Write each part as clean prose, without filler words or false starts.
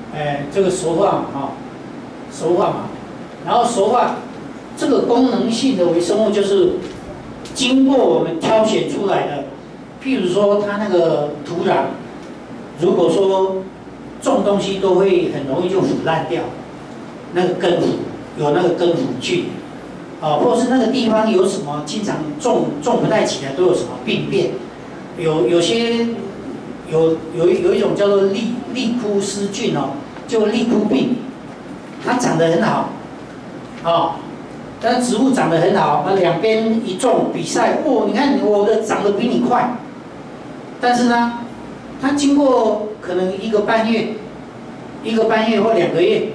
这个熟化嘛，熟化嘛，然后熟化这个功能性的微生物就是经过我们挑选出来的，譬如说它那个土壤，如果说种东西都会很容易就腐烂掉，那个根腐有那个根腐菌，或是那个地方有什么经常种不太起来，都有什么病变，有些有一种叫做利枯丝菌就利枯病，它长得很好，但植物长得很好，两边一种比赛，你看我的长得比你快，但是呢，它经过可能1个半月或2个月，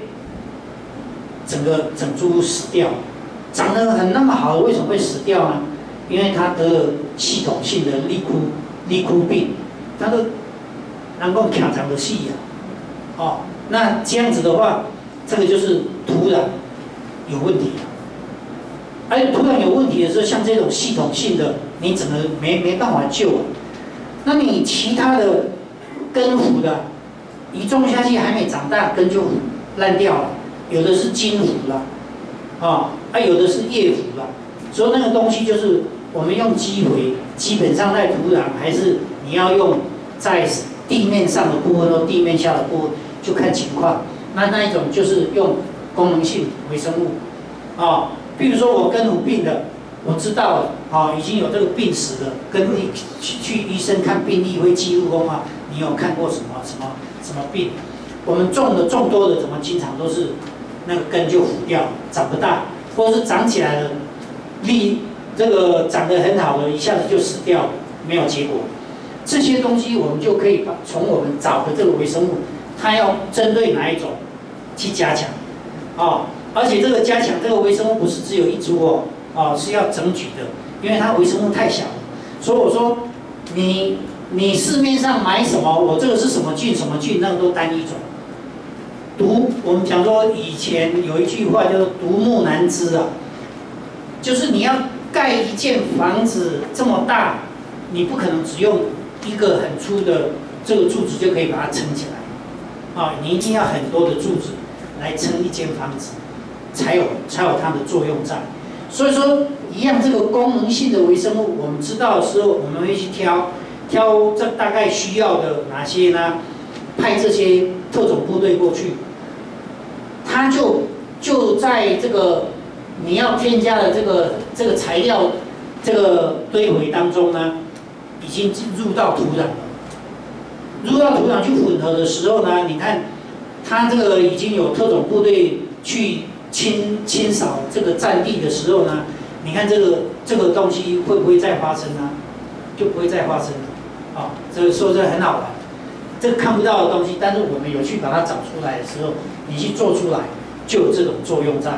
整株死掉，长得那么好，为什么会死掉呢？因为它得了系统性的利枯病，它都能够强长的细呀，那这样子的话，这个就是土壤有问题。而土壤有问题的时候，像这种系统性的，你整个没办法救啊。那你其他的根腐的，一种下去还没长大，根就烂掉了。有的是茎腐了，有的是叶腐了。所以那个东西就是我们用基肥，基本上在土壤还是你要用在地面上的部分或地面下的部分，就看情况。那一种就是用功能性微生物，比如说我根腐病的，我知道了，已经有这个病史了，跟你去医生看病历会记录你有看过什么病？我们种多的，怎么经常都是那个根就腐掉，长不大，或者是长起来了，这个长得很好的，一下子就死掉了，没有结果。这些东西我们就可以从我们找的这个微生物，它要针对哪一种去加强，而且这个加强这个微生物不是只有一株是要整局的，因为它微生物太小了。所以我说，你市面上买什么，我这个是什么菌，那个都单一种。我们讲说以前有一句话叫做“独木难支”就是你要盖一间房子这么大，你不可能只用一个很粗的这个柱子就可以把它撑起来，你一定要很多的柱子来撑一间房子。才有它的作用在，所以说一样，这个功能性的微生物，我们知道的时候，我们会去挑这大概需要的哪些呢？派这些特种部队过去，它就在这个你要添加的这个材料这个堆肥当中呢，已经入到土壤了。入到土壤去混合的时候呢，你看它这个已经有特种部队去清扫这个占地的时候呢，你看这个东西会不会再发生呢？就不会再发生了。这个说这很好玩，这个看不到的东西，但是我们有去把它找出来的时候，你去做出来，就有这种作用在。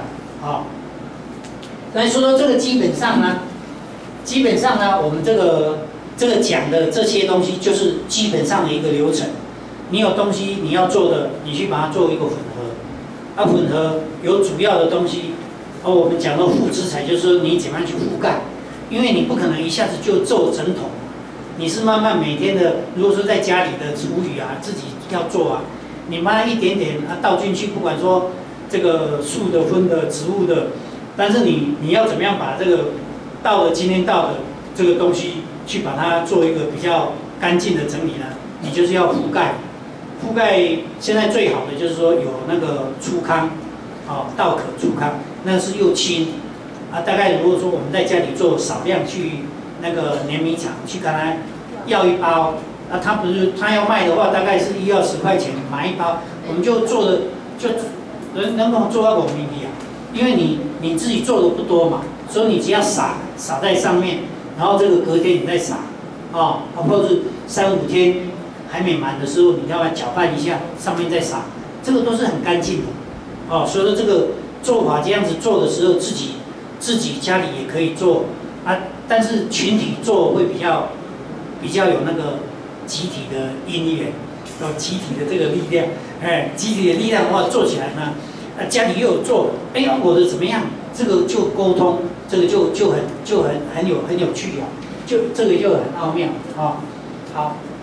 那说这个基本上呢，我们这个讲的这些东西，就是基本上的一个流程。你有东西你要做的，你去把它做一个混合。混合有主要的东西，我们讲到副资材，就是说你怎么样去覆盖，因为你不可能一下子就做整桶，你是慢慢每天的，如果说在家里的处理自己要做你慢慢一点点倒进去，不管说这个树的、分的、植物的，但是你要怎么样把这个今天倒的这个东西去把它做一个比较干净的整理呢？你就是要覆盖。覆盖现在最好的就是说有那个粗糠，稻壳粗糠，那是又轻，大概如果说我们在家里做少量去那个碾米厂去跟他要一包，他要卖的话，大概是1要10块钱买一包，我们就做的就能不能做到5米因为你自己做的不多嘛，所以你只要撒在上面，然后这个隔天你再撒，或者是3、5天。还没满的时候，你要把它搅拌一下，上面再撒，这个都是很干净的，所以说这个做法这样子做的时候，自己家里也可以做但是群体做会比较有那个集体的因缘，有集体的这个力量，集体的力量的话做起来呢，家里又有做，我的怎么样，这个就沟通，这个就很有趣就这个就很奥妙好。